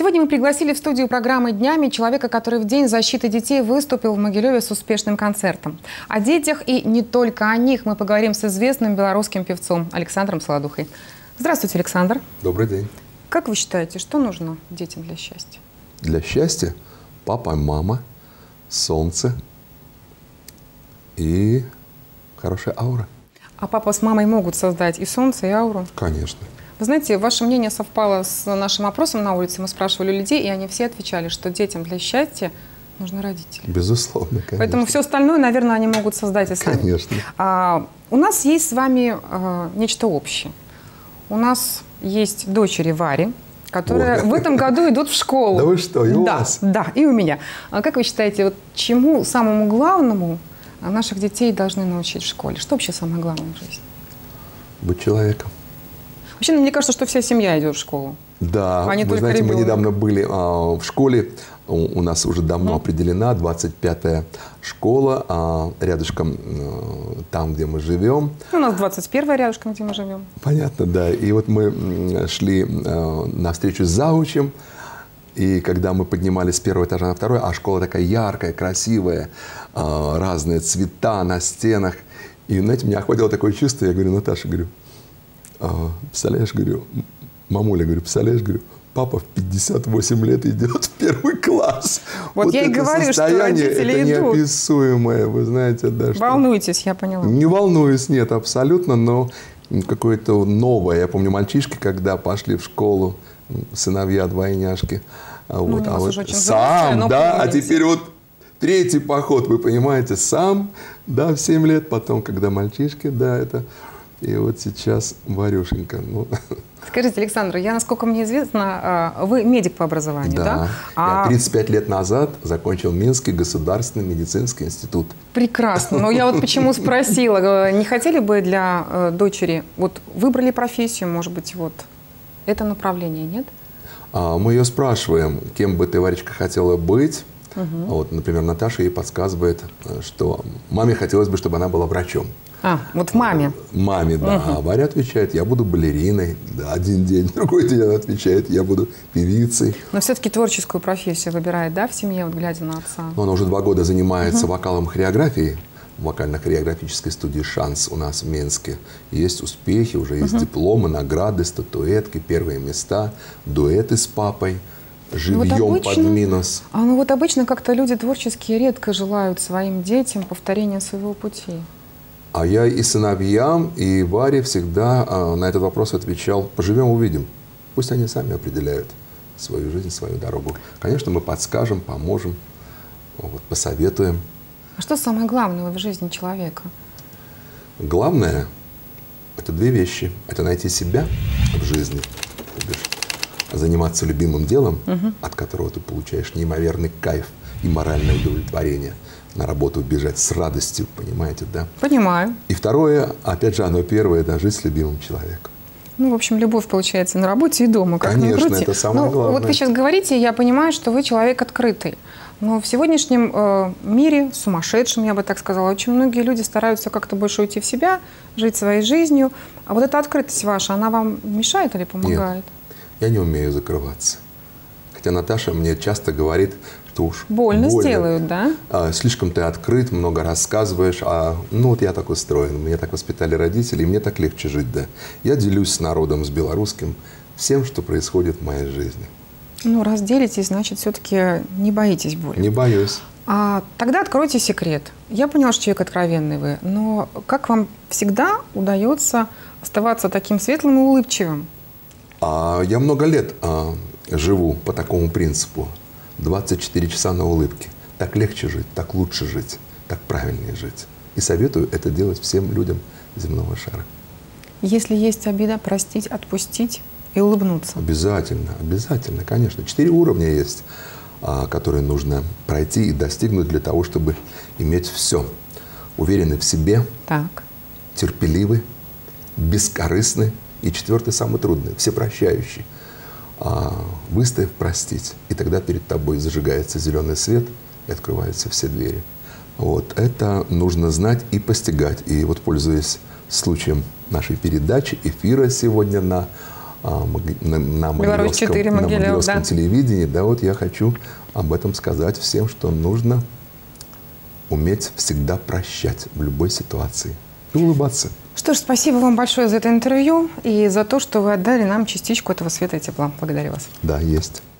Сегодня мы пригласили в студию программы «Днями» человека, который в День защиты детей выступил в Могилеве с успешным концертом. О детях и не только о них мы поговорим с известным белорусским певцом Александром Солодухой. Здравствуйте, Александр. Добрый день. Как вы считаете, что нужно детям для счастья? Для счастья папа, мама, солнце и хорошая аура. А папа с мамой могут создать и солнце, и ауру? Конечно. Вы знаете, ваше мнение совпало с нашим опросом на улице. Мы спрашивали людей, и они все отвечали, что детям для счастья нужны родители. Безусловно, конечно. Поэтому все остальное, наверное, они могут создать и сами. Конечно. У нас есть с вами нечто общее. У нас есть дочери Вари, которые в этом году идут в школу. Да вы что, и у вас? Да, и у меня. Как вы считаете, вот чему самому главному наших детей должны научить в школе? Что вообще самое главное в жизни? Быть человеком. Вообще, мне кажется, что вся семья идет в школу. Да, вы знаете, мы недавно были в школе, у нас уже давно определена 25-я школа, рядышком там, где мы живем. У нас 21-я рядышком, где мы живем. Понятно, да. И вот мы шли на встречу с заучем, и когда мы поднимались с первого этажа на второй, а школа такая яркая, красивая, разные цвета на стенах, и, знаете, меня охватило такое чувство, я говорю: Наташа, говорю, представляешь, говорю, мамуля, говорю, представляешь, говорю, папа в 58 лет идет в первый класс. Вот я и говорю, что родители это идут. Неописуемое, вы знаете, да. Волнуйтесь, я поняла. Не волнуюсь, нет, абсолютно, но какое-то новое. Я помню, мальчишки, когда пошли в школу, сыновья, двойняшки, вот, а вот сам, да, а теперь вот третий поход, вы понимаете, сам, да, в 7 лет, потом, когда мальчишки, да, это... И вот сейчас Варюшенька. Ну. Скажите, Александр, насколько мне известно, вы медик по образованию, да? Я 35 лет назад закончил Минский государственный медицинский институт. Прекрасно. Но я вот почему спросила, не хотели бы для дочери, вот выбрали профессию, может быть, вот это направление, нет? Мы ее спрашиваем, кем бы ты, Варечка, хотела быть. Вот, например, Наташа ей подсказывает, что маме хотелось бы, чтобы она была врачом. Вот в маме. Маме, да. А Варя отвечает: я буду балериной. Да, один день, другой день она отвечает: я буду певицей. Но все-таки творческую профессию выбирает, да, в семье, вот глядя на отца? Но она уже 2 года занимается вокалом, хореографией. В вокально-хореографической студии «Шанс» у нас в Минске. Есть успехи, уже есть дипломы, награды, статуэтки, первые места, дуэты с папой. Живьем под минус. Ну вот обычно как-то люди творческие редко желают своим детям повторения своего пути. А я и сыновьям, и Варе всегда на этот вопрос отвечал: поживем, увидим. Пусть они сами определяют свою жизнь, свою дорогу. Конечно, мы подскажем, поможем, вот, посоветуем. А что самое главное в жизни человека? Главное – это 2 вещи. Это найти себя в жизни, заниматься любимым делом, от которого ты получаешь неимоверный кайф и моральное удовлетворение. На работу бежать с радостью, понимаете, да? Понимаю. И второе, опять же, оно первое, да, жить с любимым человеком. Ну, в общем, любовь получается на работе и дома. Как конечно, это самое главное. Вот вы сейчас говорите, я понимаю, что вы человек открытый. Но в сегодняшнем мире, сумасшедшем, я бы так сказала, очень многие люди стараются как-то больше уйти в себя, жить своей жизнью. А вот эта открытость ваша, она вам мешает или помогает? Нет, я не умею закрываться. Хотя Наташа мне часто говорит, что уж больно сделают, да? Слишком ты открыт, много рассказываешь. Ну вот я так устроен, меня так воспитали родители, и мне так легче жить, да. Я делюсь с народом, с белорусским, всем, что происходит в моей жизни. Ну, раз делитесь, значит, все-таки не боитесь боли. Не боюсь. Тогда откройте секрет. Я поняла, что человек откровенный вы, но как вам всегда удается оставаться таким светлым и улыбчивым? Я много лет живу по такому принципу. 24 часа на улыбке. Так легче жить, так лучше жить, так правильнее жить. И советую это делать всем людям земного шара. Если есть обида, простить, отпустить и улыбнуться. Обязательно, обязательно, конечно. 4 уровня есть, которые нужно пройти и достигнуть для того, чтобы иметь все. Уверены в себе, терпеливы, бескорыстны. И 4-й, самый трудный, всепрощающий. Выстояв, простить. И тогда перед тобой зажигается зеленый свет и открываются все двери. Вот. Это нужно знать и постигать. И вот, пользуясь случаем нашей передачи, эфира сегодня на на Могилевском телевидении, да, вот я хочу об этом сказать всем, что нужно уметь всегда прощать в любой ситуации и улыбаться. Что ж, спасибо вам большое за это интервью и за то, что вы отдали нам частичку этого света и тепла. Благодарю вас. Да, есть.